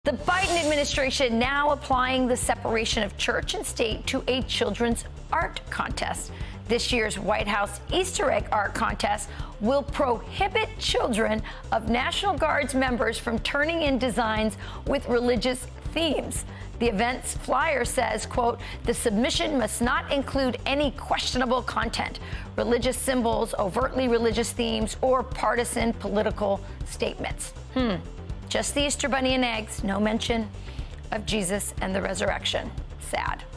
The Biden administration now applying the separation of church and state to a children's art contest. This year's White House Easter egg art contest will prohibit children of National Guard's members from turning in designs with religious themes. The event's flyer says, quote, "The submission must not include any questionable content, religious symbols, overtly religious themes, or partisan political statements." Just the Easter bunny and eggs, no mention of Jesus and the resurrection. Sad.